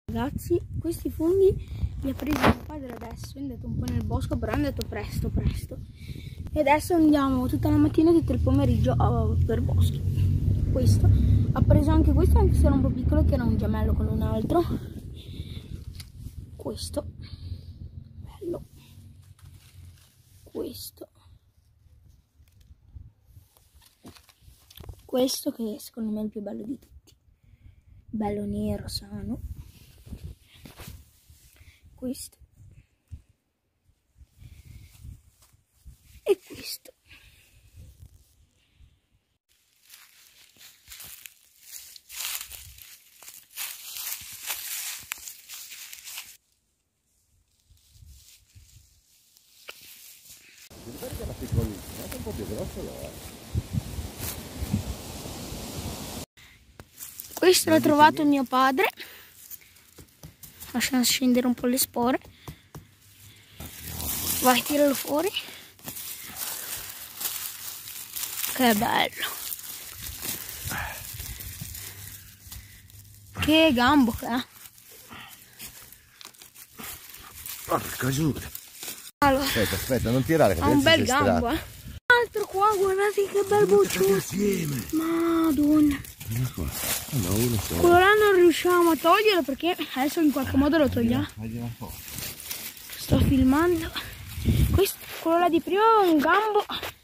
Ragazzi, questi funghi li ha presi mio padre adesso, è andato un po' nel bosco, però è andato presto. E adesso andiamo tutta la mattina e tutto il pomeriggio per boschi. Questo, ha preso anche questo, anche se era un po' piccolo, che era un gemello con un altro. Questo, bello. Questo che secondo me è il più bello di tutti. Bello nero, sano. Questo e questo. Perché era piccolissima, è un po' più grosso allora. Questo l'ha trovato mio padre. Lasciamo scendere un po' le spore. Vai, tiralo fuori. Che bello. Che gambo che ha. Porca giura. Allora, Aspetta, non tirare che ha un bel sei gambo, Altro qua, guardate che bel bocciolo. Insieme. Madonna. Qua. No, uno solo. Quello là non riusciamo a toglierlo perché adesso in qualche modo lo togliamo. Sto filmando. Quello là di prima è un gambo.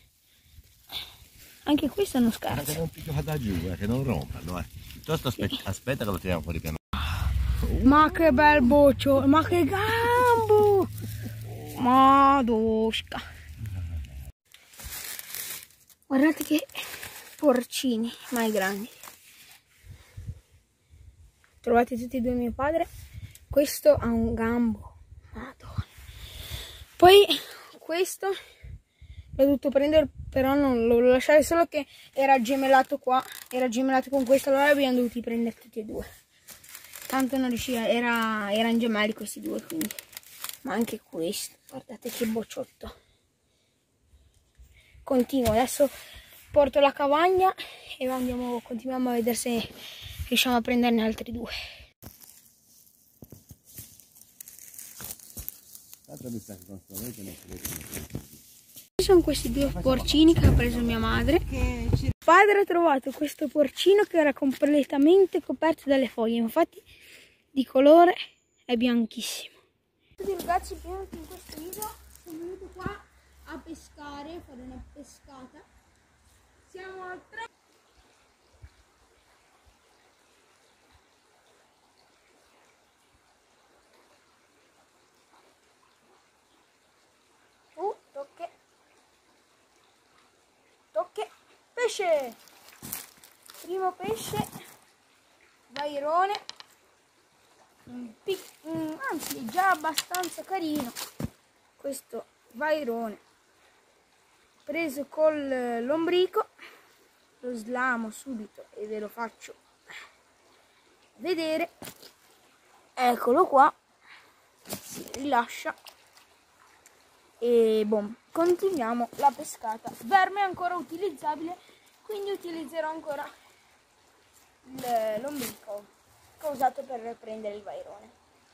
Anche questo è uno scherzo. Che non piccola da giù, che non rompano, Piuttosto aspetta che lo tiriamo fuori piano. Ma che bel bocciolo, ma che gambo! Madosca. Guardate che porcini, mai grandi. Trovate tutti e due mio padre. Questo ha un gambo. Madonna. Poi questo l'ho dovuto prendere, però non lo lasciare, solo che era gemellato qua, era gemellato con questo, allora abbiamo dovuti prendere tutti e due. Tanto non riusciva, erano gemelli questi due, quindi. Ma anche questo, guardate che bocciotto. Continuo, adesso porto la cavagna e continuiamo a vedere se riusciamo a prenderne altri due. Ci sono questi due porcini che ha preso mia madre. Mio padre ha trovato questo porcino che era completamente coperto dalle foglie, infatti di colore è bianchissimo. Ragazzi, prima che in questo video sono venuto qua a pescare, a fare una pescata. Siamo a 3. Tocche. Pesce! Primo pesce, vairone. Anzi, è già abbastanza carino questo vairone, preso col lombrico. Lo slamo subito e ve lo faccio vedere. Eccolo qua, si rilascia e boom, continuiamo la pescata. Verme è ancora utilizzabile, quindi utilizzerò ancora il lombrico che ho usato per prendere il vairone.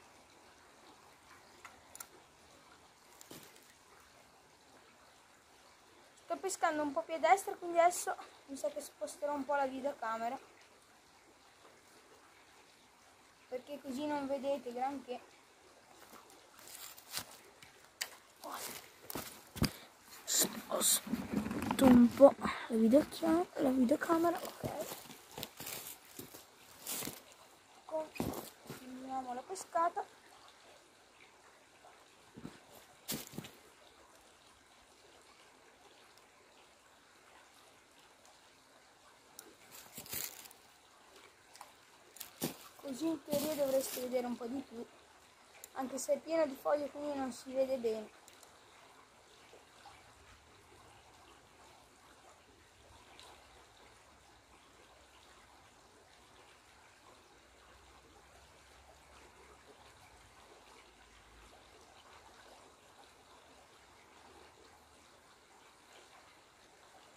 Sto pescando un po' più a destra, quindi adesso mi sa che sposterò un po' la videocamera, perché così non vedete granché. Sposto un po' la videocamera, ok. Continuiamo la pescata. Così in teoria dovreste vedere un po' di più, anche se è pieno di foglie quindi non si vede bene.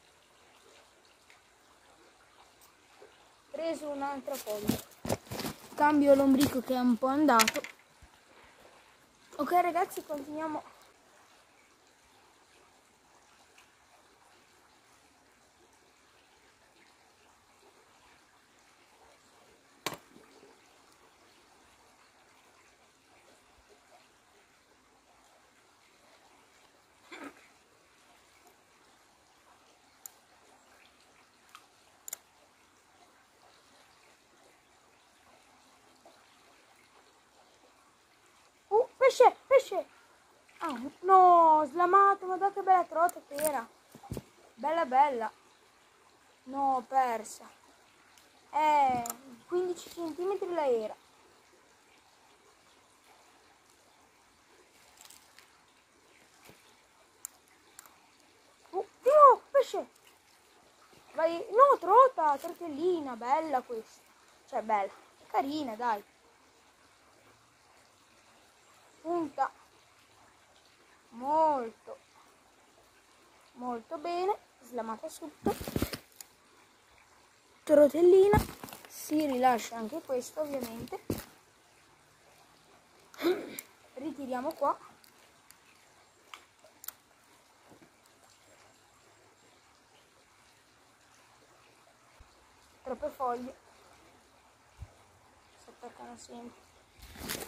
Preso un'altra foglia. Cambio l'ombrico che è un po' andato. Ok ragazzi, continuiamo. Pesce, pesce! Ah, no, slamato, ma che bella trota che era. Bella bella. No, persa. 15 centimetri la era. No, pesce! Vai, no, trota, tortellina, bella questa. Cioè, bella, carina, dai. Punta. Molto, molto bene. Slamata sotto. Trotellina. Si rilascia anche questo, ovviamente. Ritiriamo qua. Troppe foglie si attaccano sempre.